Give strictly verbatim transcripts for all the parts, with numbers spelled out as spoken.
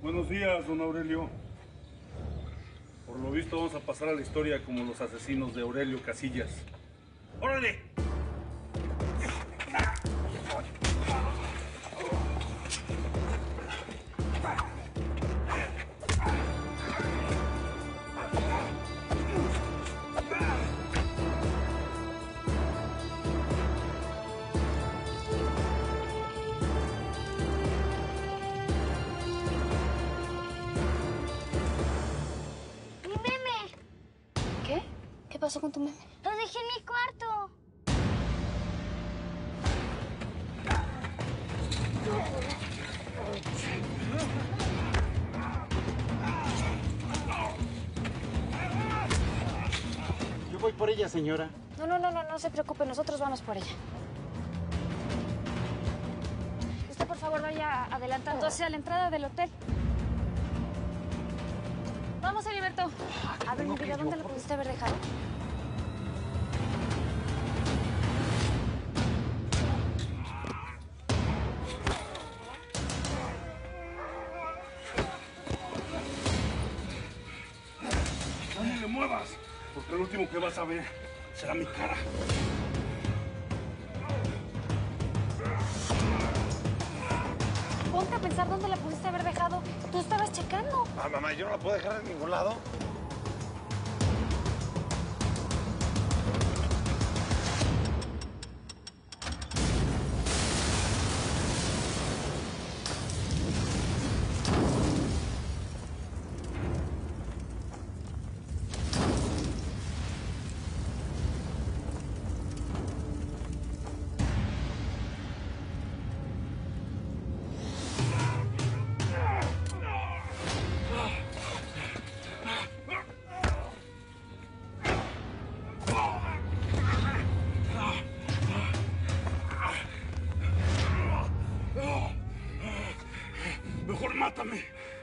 Buenos días, don Aurelio. Por lo visto vamos a pasar a la historia como los asesinos de Aurelio Casillas. ¡Órale! ¿Qué pasó con tu meme? Lo dejé en mi cuarto. Yo voy por ella, señora. No, no, no, no, no se preocupe, nosotros vamos por ella. Usted, por favor, vaya adelantando hacia la entrada del hotel. Vamos, Heriberto. A ver, mi vida, ¿dónde lo pudiste haber dejado? No me le muevas, porque lo último que vas a ver será mi cara. Ponte a pensar dónde la pudiste haber dejado. Tú estabas checando. Ah, mamá, yo no la puedo dejar en ningún lado. Mejor mátame.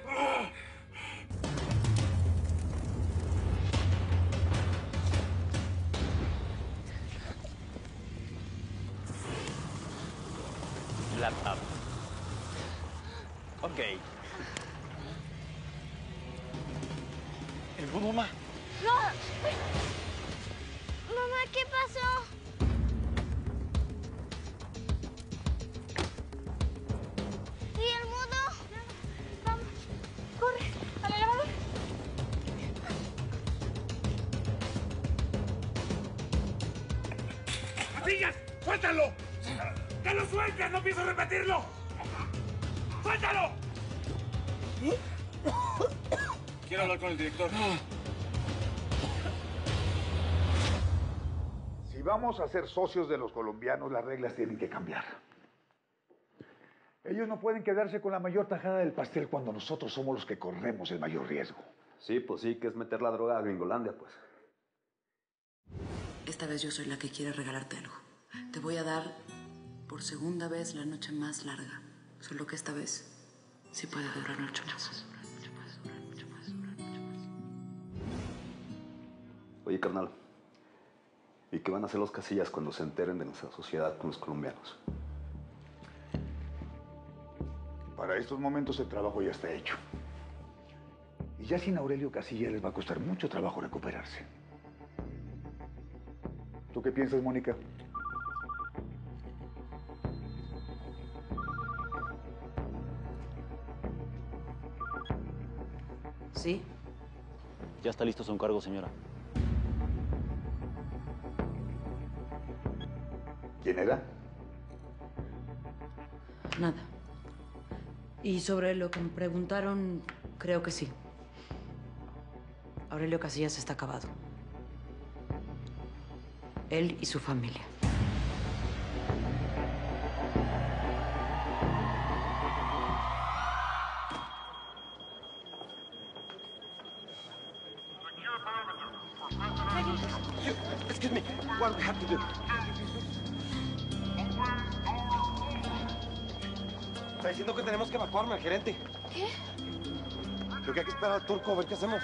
Laptop. Ok. ¿El mundo, mamá? No. Mamá, ¿qué pasó? ¿Y el mudo? Vamos, corre, al elevador. ¡Casillas! ¡Suéltalo! ¡Que lo sueltes! ¡No pienso repetirlo! ¡Suéltalo! Quiero hablar con el director. Si vamos a ser socios de los colombianos, las reglas tienen que cambiar. Ellos no pueden quedarse con la mayor tajada del pastel cuando nosotros somos los que corremos el mayor riesgo. Sí, pues sí, que es meter la droga a Gringolandia, pues. Esta vez yo soy la que quiere regalarte algo. Te voy a dar por segunda vez la noche más larga. Solo que esta vez sí puede durar mucho más. Oye, carnal, ¿y qué van a hacer los Casillas cuando se enteren de nuestra sociedad con los colombianos? Para estos momentos el trabajo ya está hecho. Y ya sin Aurelio Casillas les va a costar mucho trabajo recuperarse. ¿Tú qué piensas, Mónica? ¿Sí? Ya está listo su encargo, señora. ¿Quién era? Nada. Y sobre lo que me preguntaron, creo que sí. Aurelio Casillas está acabado. Él y su familia. Excuse me, what do we have to do? Está diciendo que tenemos que evacuarme al gerente. ¿Qué? Creo que hay que esperar al turco a ver qué hacemos.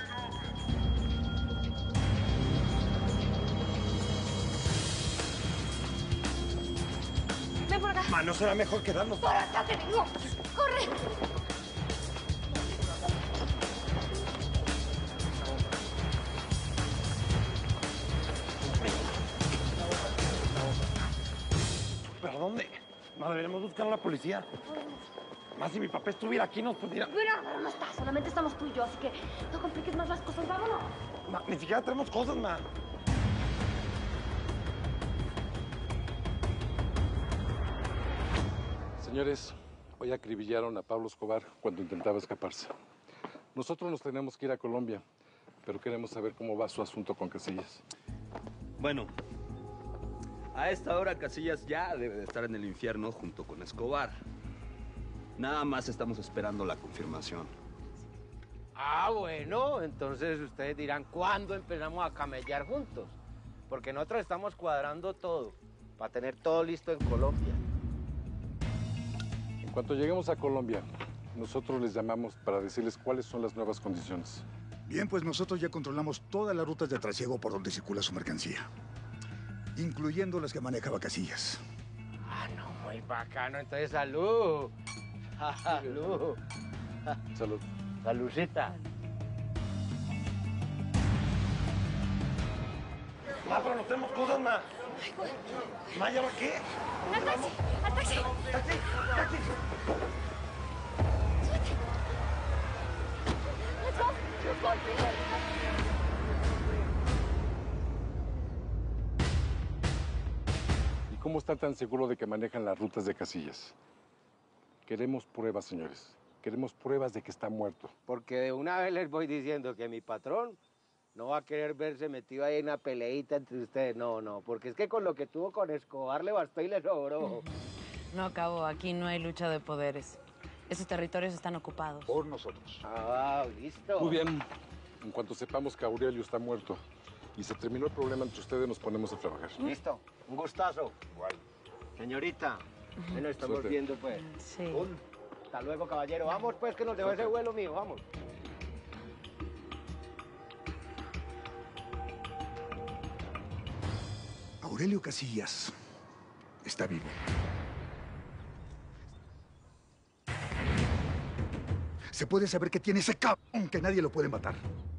Ven por acá. Ma, ¿no será mejor quedarnos? ¡Por acá te digo! ¡Corre! ¿Pero dónde? No, deberíamos buscar a la policía. Más si mi papá estuviera aquí nos pudiera... Pero, pero no está, solamente estamos tú y yo, así que no compliques más las cosas, vámonos. Ma, ni siquiera tenemos cosas, ma. Señores, hoy acribillaron a Pablo Escobar cuando intentaba escaparse. Nosotros nos tenemos que ir a Colombia, pero queremos saber cómo va su asunto con Casillas. Bueno, a esta hora Casillas ya debe de estar en el infierno junto con Escobar. Nada más estamos esperando la confirmación. Ah, bueno, entonces ustedes dirán, ¿cuándo empezamos a camellar juntos? Porque nosotros estamos cuadrando todo, para tener todo listo en Colombia. En cuanto lleguemos a Colombia, nosotros les llamamos para decirles cuáles son las nuevas condiciones. Bien, pues nosotros ya controlamos todas las rutas de trasiego por donde circula su mercancía, incluyendo las que manejaba Casillas. Ah, no, muy bacano. Entonces, salud. Salud. Salud. Saludcita. Ma, pero no tenemos cosas, ma. Ma, ¿ya va qué? ¡Al taxi! ¡Al taxi! ¡Taxi! ¡Taxi! ¡Súbete! ¡Let's go! ¡Let's go! ¿Y cómo están tan seguros de que manejan las rutas de Casillas? Queremos pruebas, señores. Queremos pruebas de que está muerto. Porque de una vez les voy diciendo que mi patrón no va a querer verse metido ahí en una peleita entre ustedes. No, no, porque es que con lo que tuvo con Escobar le bastó y le sobró. No, Cabo, aquí no hay lucha de poderes. Esos territorios están ocupados. Por nosotros. Ah, listo. Muy bien. En cuanto sepamos que Aurelio está muerto y se terminó el problema entre ustedes, nos ponemos a trabajar. Listo. Un gustazo. Igual. Señorita, bueno, estamos Suerte. viendo, pues. Sí. Un- Hasta luego, caballero. Vamos, pues, que nos dejó ese vuelo mío. Vamos. Aurelio Casillas está vivo. Se puede saber que tiene ese cabrón que nadie lo puede matar.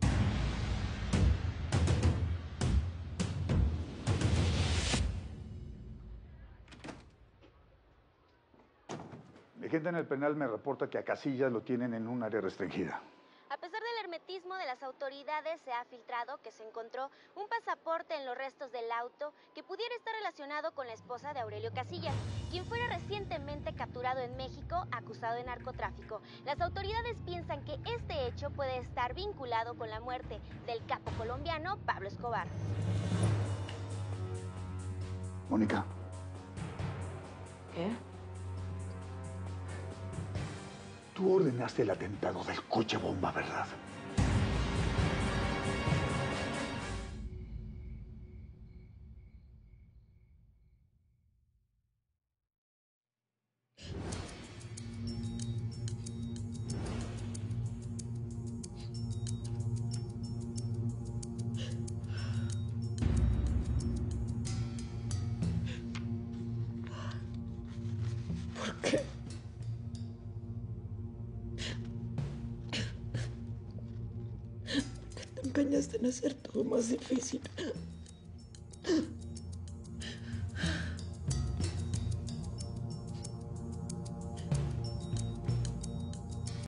Mi gente en el penal me reporta que a Casillas lo tienen en un área restringida. A pesar del hermetismo de las autoridades, se ha filtrado que se encontró un pasaporte en los restos del auto que pudiera estar relacionado con la esposa de Aurelio Casillas, quien fuera recientemente capturado en México acusado de narcotráfico. Las autoridades piensan que este hecho puede estar vinculado con la muerte del capo colombiano Pablo Escobar. Mónica, ¿Qué? tú ordenaste el atentado del coche bomba, ¿verdad? ¿Por qué? Te empeñaste en hacer todo más difícil.